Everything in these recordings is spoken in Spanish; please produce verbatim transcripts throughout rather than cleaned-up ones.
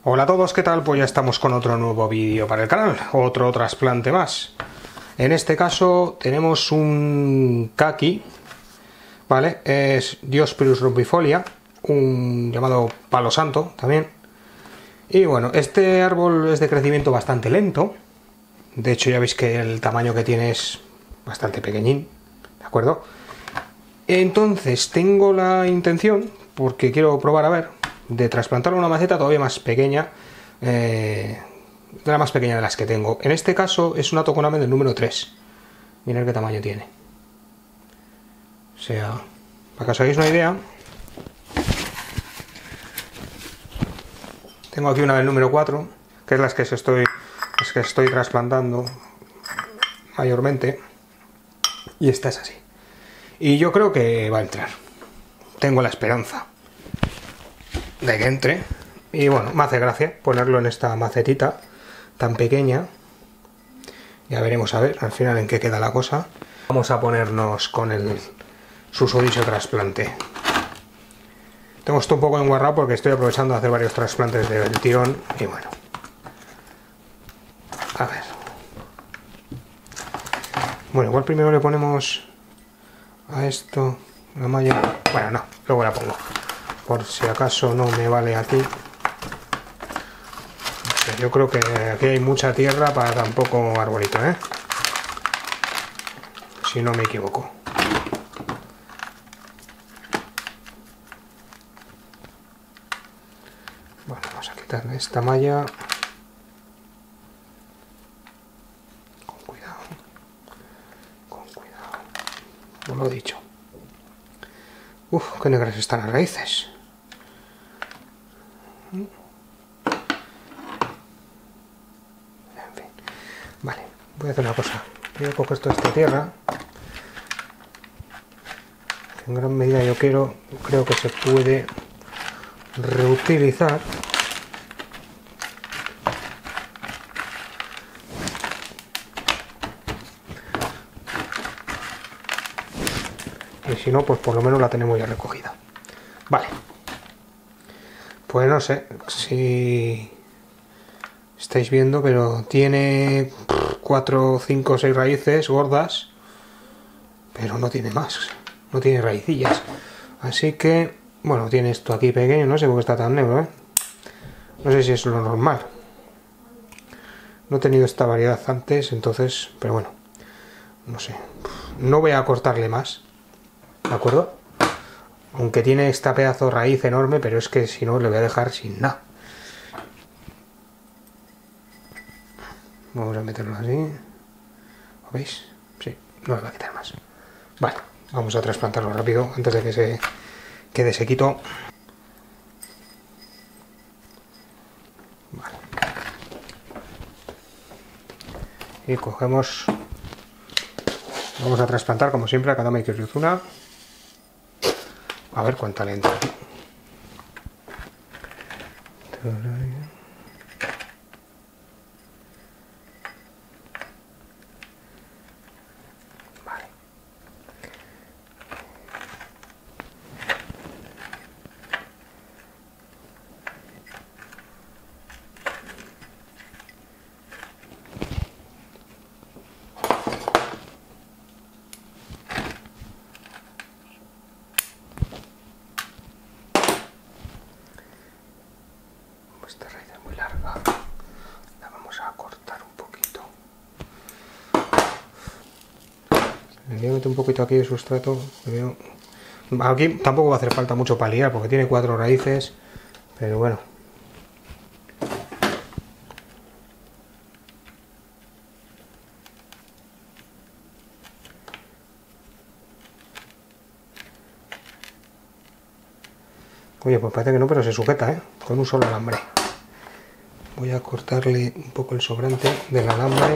Hola a todos, ¿qué tal? Pues ya estamos con otro nuevo vídeo para el canal, otro trasplante más. En este caso tenemos un kaki, ¿vale? Es Diospyros rumbifolia, un llamado palo santo también. Y bueno, este árbol es de crecimiento bastante lento. De hecho ya veis que el tamaño que tiene es bastante pequeñín, ¿de acuerdo? Entonces tengo la intención, porque quiero probar a ver, de trasplantar una maceta todavía más pequeña, eh, de la más pequeña de las que tengo. En este caso es una Tokoname del número tres. Mirad qué tamaño tiene. O sea, para que os hagáis una idea, tengo aquí una del número cuatro, que es las que estoy, las que estoy trasplantando mayormente, y esta es así. Y yo creo que va a entrar. Tengo la esperanza de que entre. Y bueno, me hace gracia ponerlo en esta macetita tan pequeña. Ya veremos a ver al final en qué queda la cosa. Vamos a ponernos con el susodicho trasplante. Tengo esto un poco enguarrado porque estoy aprovechando de hacer varios trasplantes del tirón. Y bueno, a ver. Bueno, igual primero le ponemos a esto la malla. Bueno, no, luego la pongo, por si acaso no me vale aquí. Yo creo que aquí hay mucha tierra para tan poco arbolito, ¿eh? Si no me equivoco. Bueno, vamos a quitarle esta malla. Con cuidado. Con cuidado. Como lo he dicho. Uf, qué negras están las raíces. Vale, voy a hacer una cosa. Voy a coger toda esta tierra, que en gran medida yo quiero, creo que se puede reutilizar. Y si no, pues por lo menos la tenemos ya recogida. Vale. Pues no sé si estáis viendo, pero tiene cuatro, cinco, seis raíces gordas, pero no tiene más, no tiene raicillas. Así que, bueno, tiene esto aquí pequeño, no sé por qué está tan negro, ¿eh? No sé si es lo normal. No he tenido esta variedad antes, entonces, pero bueno, no sé. No voy a cortarle más, ¿de acuerdo? Aunque tiene esta pedazo de raíz enorme, pero es que si no le voy a dejar sin nada. Vamos a meterlo así. ¿Lo veis? Sí, no le voy a quitar más. Vale, vamos a trasplantarlo rápido antes de que se quede sequito. Vale. Y cogemos. Vamos a trasplantar como siempre a cada Ryuzuna. A ver cuánta le entra aquí. Esta raíz es muy larga, la vamos a cortar un poquito. Le voy a meter un poquito aquí de sustrato. Veo. Aquí tampoco va a hacer falta mucho para liar porque tiene cuatro raíces, pero bueno. Oye, pues parece que no, pero se sujeta, ¿eh? Con un solo alambre. Voy a cortarle un poco el sobrante del alambre.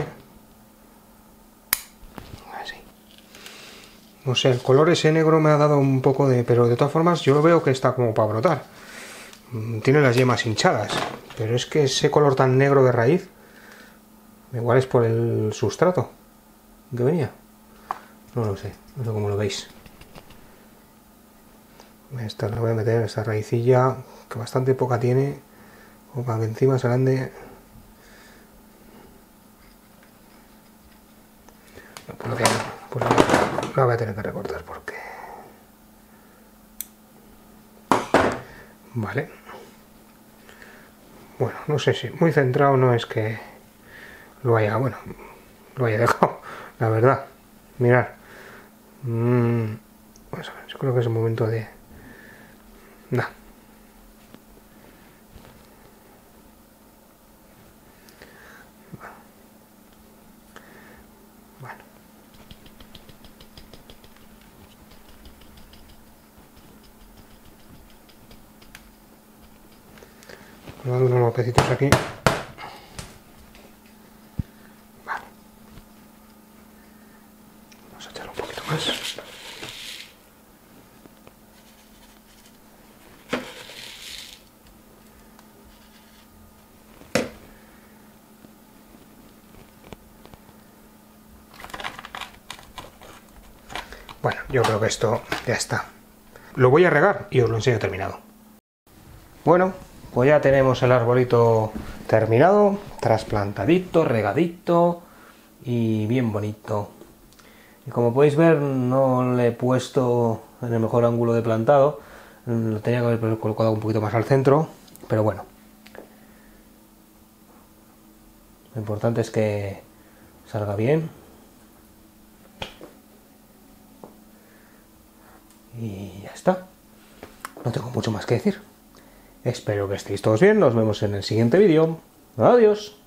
Así. No sé, el color ese negro me ha dado un poco de... Pero de todas formas yo veo que está como para brotar. Tiene las yemas hinchadas. Pero es que ese color tan negro de raíz... Igual es por el sustrato que venía. No lo sé, no sé cómo lo veis. Esta la voy a meter, esta raicilla, que bastante poca tiene. o para que encima se ande. No, pues lo voy a, pues lo voy a, lo voy a tener que recortar porque. Vale. Bueno, no sé si muy centrado no es que lo haya, bueno, lo haya dejado, la verdad. Mirad. Mm, vamos a ver, yo creo que es el momento de. Nah. Bueno. Voy a dar unos golpecitos aquí. Vale. Vamos a echar un poquito más. Bueno, yo creo que esto ya está. Lo voy a regar y os lo enseño terminado. Bueno, pues ya tenemos el arbolito terminado, trasplantadito, regadito y bien bonito. Y como podéis ver, no le he puesto en el mejor ángulo de plantado, lo tenía que haber colocado un poquito más al centro, pero bueno. Lo importante es que salga bien. Y ya está. No tengo mucho más que decir. Espero que estéis todos bien. Nos vemos en el siguiente vídeo. Adiós.